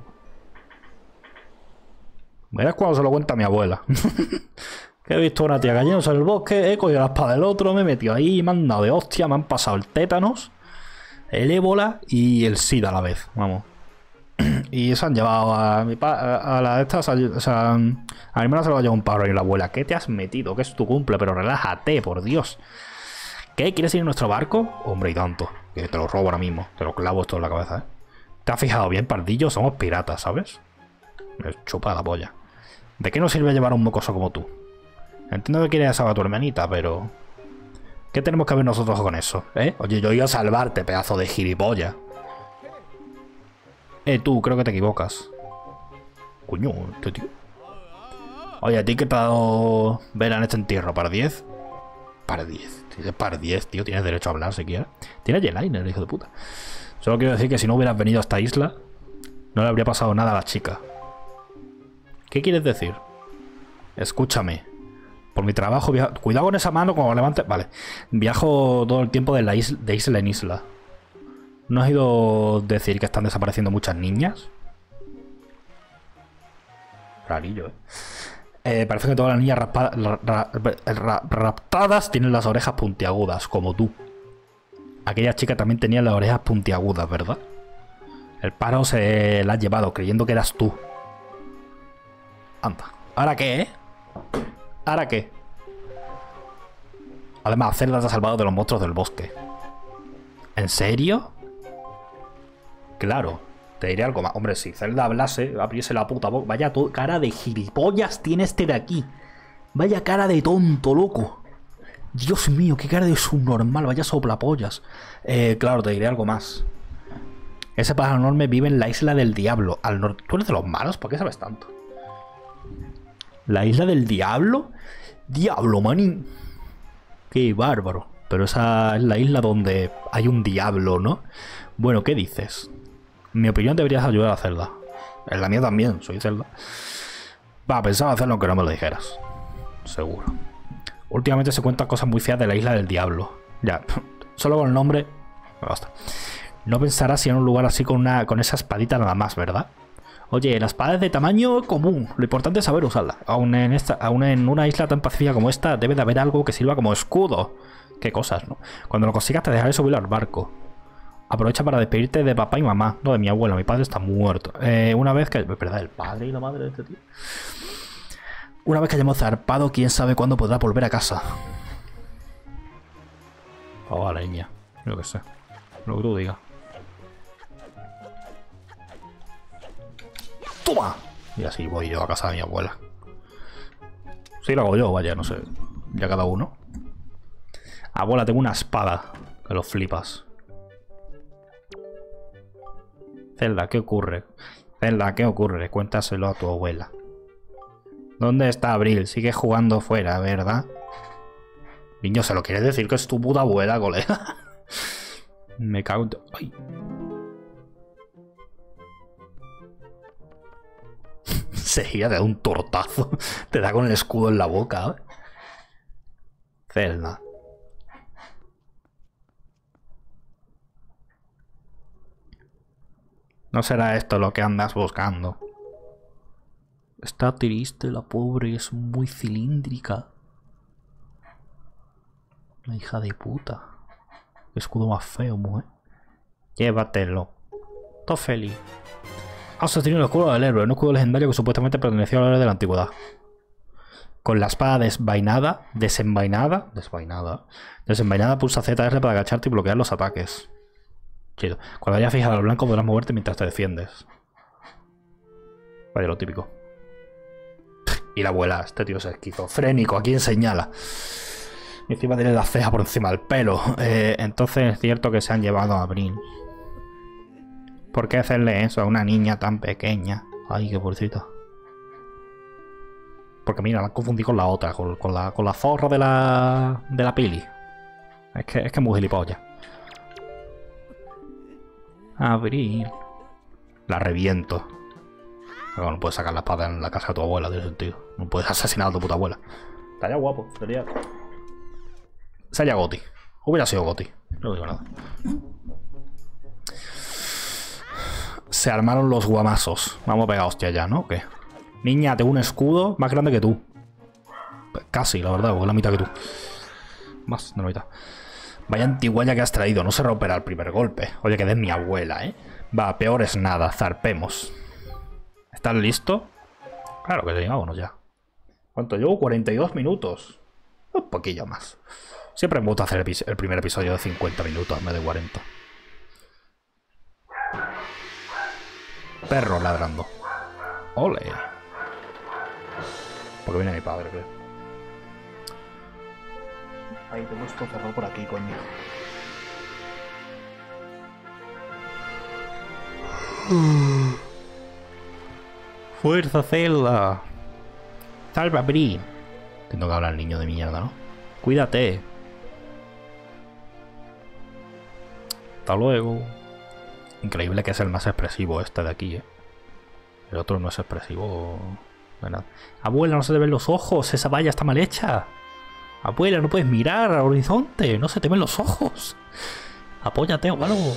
Verás cuando se lo cuenta a mi abuela. Que he visto una tía cayéndose en el bosque, he cogido la espada del otro, me he metido ahí, me han dado de hostia, me han pasado el tétanos, el ébola y el SIDA a la vez, vamos. Y se han llevado a mi a la esta, o sea, a mi hermana se lo ha llevado un pájaro y la abuela. ¿Qué te has metido? Que es tu cumple, pero relájate, por Dios. ¿Qué? ¿Quieres ir en nuestro barco? Hombre, y tanto. Que te lo robo ahora mismo. Te lo clavo esto en la cabeza, ¿eh? ¿Te has fijado bien, pardillo? Somos piratas, ¿sabes? Me chupa la polla. ¿De qué nos sirve llevar a un mocoso como tú? Entiendo que quieres salvar a tu hermanita, pero... ¿Qué tenemos que ver nosotros con eso, eh? Oye, yo iba a salvarte, pedazo de gilipollas. Tú, creo que te equivocas. Coño, este tío. Oye, ¿a ti qué te ha dado ver en este entierro? ¿Par 10? Par 10. Par 10, tío. Tienes derecho a hablar si quieres. Tienes eyeliner, hijo de puta. Solo quiero decir que si no hubieras venido a esta isla, no le habría pasado nada a la chica. ¿Qué quieres decir? Escúchame. Por mi trabajo, cuidado con esa mano cuando levantes. Vale. Viajo todo el tiempo de isla en isla. ¿No has ido decir que están desapareciendo muchas niñas? Rarillo, parece que todas las niñas raptadas tienen las orejas puntiagudas, como tú. Aquella chica también tenía las orejas puntiagudas, ¿verdad? El pájaro se la ha llevado creyendo que eras tú. Anda. ¿Ahora qué, eh? ¿Ahora qué? Además, Zelda te ha salvado de los monstruos del bosque. ¿En serio? Claro. Te diré algo más. Hombre, si Zelda hablase, abriese la puta boca. Vaya cara de gilipollas tiene este de aquí. Vaya cara de tonto, loco. Dios mío, qué cara de subnormal. Vaya soplapollas. Claro, te diré algo más. Ese pájaro enorme vive en la isla del diablo. Al norte. ¿Tú eres de los malos? ¿Por qué sabes tanto? ¿La isla del diablo? Diablo, manín. Qué bárbaro. Pero esa es la isla donde hay un diablo, ¿no? Bueno, ¿qué dices? En mi opinión deberías ayudar a Zelda. En la mía también, soy Zelda. Va, pensaba hacerlo aunque no me lo dijeras. Seguro. Últimamente se cuentan cosas muy feas de la isla del diablo. Ya, solo con el nombre me basta. No pensarás si en un lugar así con esa espadita nada más, ¿verdad? Oye, la espada es de tamaño común. Lo importante es saber usarla. Aún en una isla tan pacífica como esta, debe de haber algo que sirva como escudo. Qué cosas, ¿no? Cuando lo consigas te dejaré subir al barco. Aprovecha para despedirte de papá y mamá. No, de mi abuela. Mi padre está muerto. Una vez que... ¿Verdad? El padre y la madre de este tío. Una vez que hayamos zarpado, quién sabe cuándo podrá volver a casa. Oh, leña. Yo qué sé. Lo que tú digas. ¡Toma! Y así voy yo a casa de mi abuela. Sí, lo hago yo, vaya, no sé. Ya cada uno. Abuela, tengo una espada. Que lo flipas. Zelda, ¿qué ocurre? Zelda, ¿qué ocurre? Cuéntaselo a tu abuela. ¿Dónde está Abril? Sigue jugando fuera, ¿verdad? Niño, ¿se lo quieres decir que es tu puta abuela, colega? Me cago en... ¡Ay! Seguía, te da un tortazo. Te da con el escudo en la boca, ¿eh? Zelda. No será esto lo que andas buscando. Está triste, la pobre, es muy cilíndrica. La hija de puta. Qué escudo más feo, mujer. Llévatelo. Todo feliz. Has obtenido el escudo del héroe, un escudo legendario que supuestamente perteneció a la era de la antigüedad. Con la espada desenvainada, pulsa ZR para agacharte y bloquear los ataques. Chido. Cuando hayas fijado al blanco podrás moverte mientras te defiendes. Vaya, lo típico. Y la abuela, este tío es esquizofrénico, ¿a quién señala? Y encima tiene la ceja por encima del pelo. Entonces es cierto que se han llevado a Abril. ¿Por qué hacerle eso a una niña tan pequeña? Ay, qué pobrecita. Porque mira, la confundí con la otra, con la zorra de la pili. Es que es muy gilipollas. Abril. La reviento. Pero no puedes sacar la espada en la casa de tu abuela, tiene sentido. No puedes asesinar a tu puta abuela. Estaría guapo, sería... Sería Goti. Hubiera sido Goti. No digo nada. Se armaron los guamazos. Vamos a pegar hostia ya, ¿no? ¿O qué? Niña, tengo un escudo más grande que tú. Casi, la verdad, porque es la mitad que tú. Más de la mitad. Vaya antigüeña que has traído. No se romperá el primer golpe. Oye, que es mi abuela, ¿eh? Va, peor es nada. Zarpemos. ¿Estás listo? Claro que sí, vámonos ya. ¿Cuánto llevo? 42 minutos. Un poquillo más. Siempre me gusta hacer el primer episodio de 50 minutos en vez de 40. Perro ladrando. Ole. Porque viene mi padre, creo. Ahí tengo esto cerrado por aquí, coño. Fuerza, Zelda. Salva, Bri. Tengo que hablar al niño de mierda, ¿no? Cuídate. Hasta luego. Increíble que es el más expresivo este de aquí, ¿eh? El otro no es expresivo. Bueno. Abuela, no se te ven los ojos. Esa valla está mal hecha. Abuela, no puedes mirar al horizonte. No se te ven los ojos. Apóyate o algo.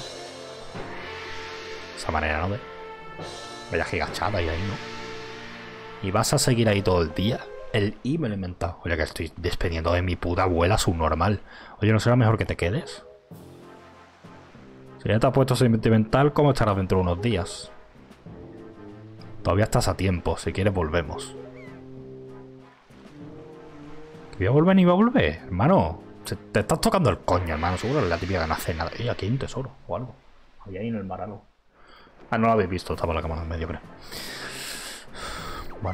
Esa manera, ¿no? Vaya gigachada y ahí, ¿no? ¿Y vas a seguir ahí todo el día? El I me lo he inventado. Oye, que estoy despidiendo de mi puta abuela subnormal. Oye, ¿no será mejor que te quedes? Si ya te has puesto sentimental, ¿cómo estarás dentro de unos días? Todavía estás a tiempo. Si quieres, volvemos. ¿Que voy a volver ni voy a volver? Hermano, te estás tocando el coño, hermano. Seguro que la típica gana cena. Aquí hay un tesoro o algo. Ahí en el mar algo. Ah, no lo habéis visto. Estaba la cámara en medio, creo. Bueno.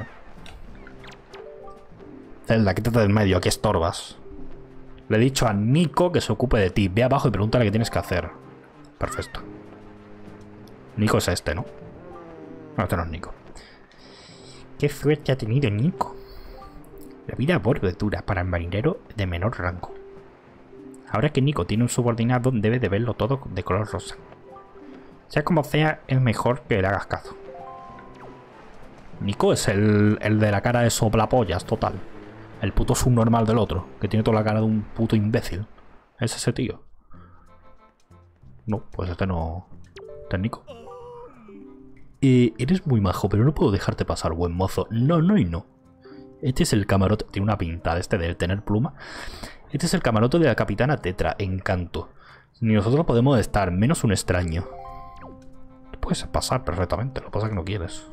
Zelda, quítate del medio. Aquí estorbas. Le he dicho a Nico que se ocupe de ti. Ve abajo y pregúntale qué tienes que hacer. Perfecto. Nico es este, ¿no? No, este no es Nico. Qué suerte ha tenido Nico. La vida borde dura para el marinero de menor rango. Ahora que Nico tiene un subordinado, debe de verlo todo de color rosa. Sea como sea, es mejor que le hagas caso. Nico es el de la cara de soplapollas, total. El puto subnormal del otro, que tiene toda la cara de un puto imbécil. Es ese tío. No, pues este no... Este es Nico. Eres muy majo, pero no puedo dejarte pasar, buen mozo. No, no y no. Este es el camarote... Tiene una pintada este de tener pluma. Este es el camarote de la capitana Tetra, Encanto. Ni nosotros podemos estar, menos un extraño. Puedes pasar perfectamente, lo que pasa es que no quieres.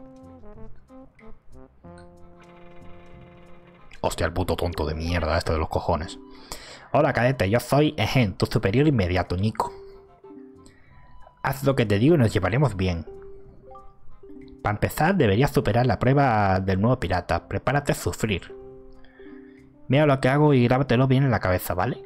Hostia, el puto tonto de mierda este de los cojones. Hola, cadete, yo soy Egen, tu superior inmediato, Nico. Haz lo que te digo y nos llevaremos bien. Para empezar, deberías superar la prueba del nuevo pirata. Prepárate a sufrir. Mira lo que hago y grábatelo bien en la cabeza, ¿vale?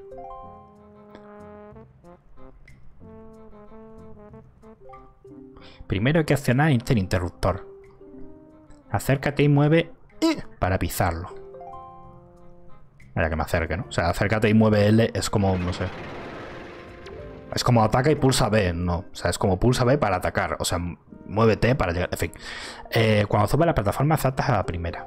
Primero hay que accionar el interruptor. Acércate y mueve para pisarlo. Mira que me acerque, ¿no? O sea, acércate y mueve L es como, no sé. Es como ataca y pulsa B, no. O sea, es como pulsa B para atacar. O sea, muévete para llegar. En fin. Cuando sube la plataforma, saltas a la primera.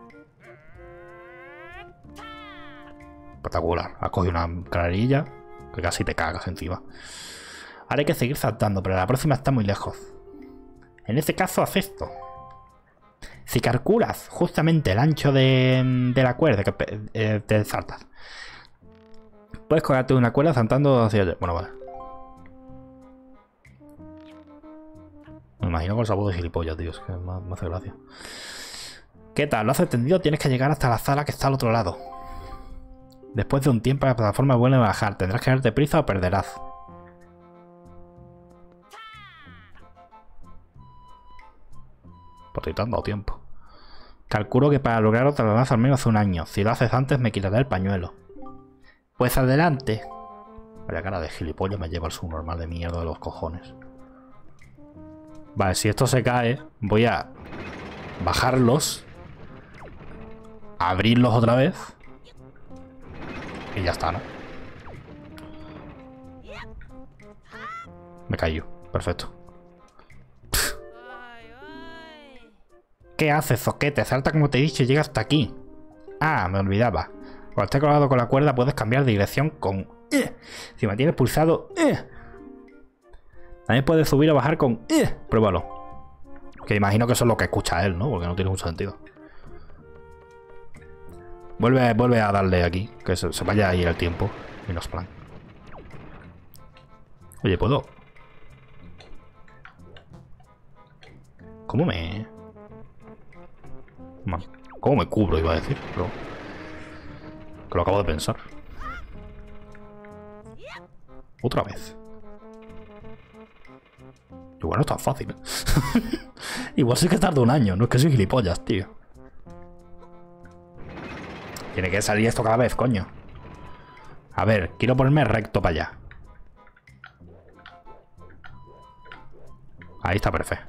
Espectacular. Has cogido una carrerilla que casi te cagas encima. Ahora hay que seguir saltando, pero la próxima está muy lejos. En este caso, haz esto. Si calculas justamente el ancho de la cuerda que te saltas, puedes colgarte de una cuerda saltando hacia allá. Bueno, vale. Me imagino con el sabor de gilipollas, tío. Es que me hace gracia. ¿Qué tal? ¿Lo has entendido? Tienes que llegar hasta la sala que está al otro lado. Después de un tiempo la plataforma vuelve a bajar. Tendrás que darte prisa o perderás. Por ti te han dado tiempo. Calculo que para lograrlo tardarás al menos un año. Si lo haces antes me quitaré el pañuelo. Pues adelante. Vaya cara de gilipollas me lleva el subnormal de mierda de los cojones. Vale, si esto se cae, voy a bajarlos, abrirlos otra vez y ya está, ¿no? Me cayó, perfecto. ¿Qué haces, zoquete? Salta como te he dicho y llega hasta aquí. Ah, me olvidaba. Cuando estés colgado con la cuerda puedes cambiar de dirección con si mantienes pulsado También puedes subir o bajar con pruébalo. Que imagino que eso es lo que escucha él, ¿no? Porque no tiene mucho sentido. Vuelve a darle aquí. Que se vaya a ir el tiempo. Y nos plan. Oye, ¿puedo? ¿Cómo me cubro, iba a decir? Pero que lo acabo de pensar. Otra vez. Igual no es tan fácil. Igual sí que tarda un año. No es que soy gilipollas, tío. Tiene que salir esto cada vez, coño. A ver, quiero ponerme recto para allá. Ahí está perfecto.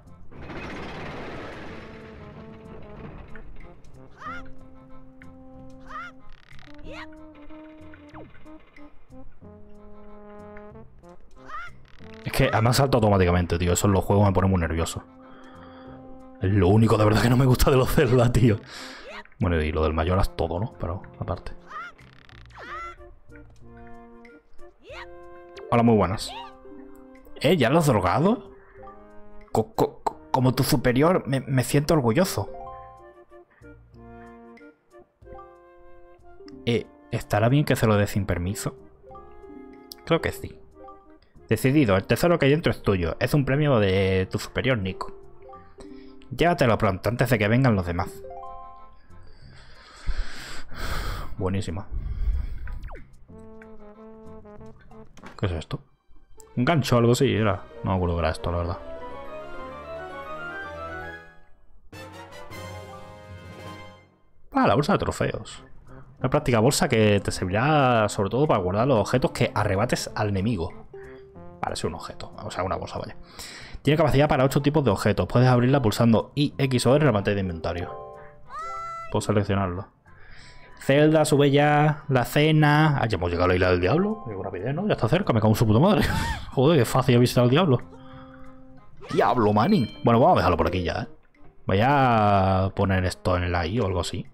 Es que además salto automáticamente, tío. Eso en los juegos me pone muy nervioso. Es lo único de verdad que no me gusta de los Zelda, tío. Bueno, y lo del Majora's todo, ¿no? Pero aparte. Hola, muy buenas. ¿Ya lo has drogado? Como tu superior, me siento orgulloso. ¿Estará bien que se lo dé sin permiso? Creo que sí. Decidido, el tesoro que hay dentro es tuyo. Es un premio de tu superior, Nico. Llévatelo pronto, antes de que vengan los demás. Buenísima. ¿Qué es esto? ¿Un gancho o algo así? Era. No me acuerdo que era esto, la verdad. Ah, la bolsa de trofeos. Una práctica bolsa que te servirá sobre todo para guardar los objetos que arrebates al enemigo. Vale, es un objeto. O sea, una bolsa, vale. Tiene capacidad para 8 tipos de objetos. Puedes abrirla pulsando I, X o R en la pantalla de inventario. Puedo seleccionarlo. Zelda, sube ya. La cena. Ah, ya hemos llegado a la isla del diablo. Qué rapidez, ¿no? Ya está cerca, me cago en su puta madre. Joder, qué fácil visitar al diablo. Diablo, manín. Bueno, vamos a dejarlo por aquí ya, ¿eh? Voy a poner esto en el AI o algo así.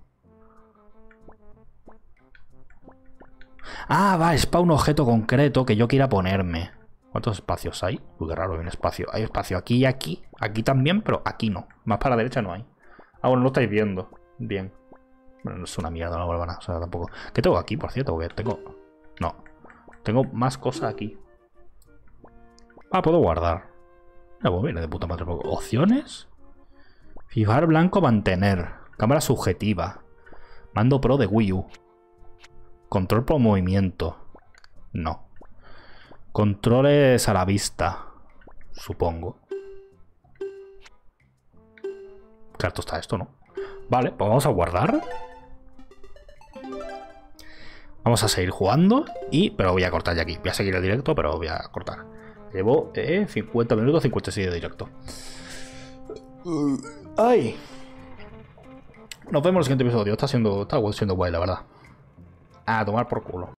Ah, va, es para un objeto concreto que yo quiera ponerme. ¿Cuántos espacios hay? Uy, qué raro, hay un espacio. Hay espacio aquí y aquí. Aquí también, pero aquí no. Más para la derecha no hay. Ah, bueno, lo estáis viendo. Bien. Bueno, no es una mierda, no vuelvan a. O sea, tampoco. ¿Qué tengo aquí, por cierto? Porque tengo. No. Tengo más cosas aquí. Ah, puedo guardar. Ah, pues viene de puta madre. Opciones. Fijar blanco, mantener. Cámara subjetiva. Mando Pro de Wii U. Control por movimiento. No. Controles a la vista. Supongo. Qué harto está esto, ¿no? Vale, pues vamos a guardar. Vamos a seguir jugando. Pero voy a cortar ya aquí. Voy a seguir el directo, pero voy a cortar. Llevo 50 minutos, 56 de directo. ¡Ay! Nos vemos en el siguiente episodio. Está siendo guay, la verdad. A tomar por culo.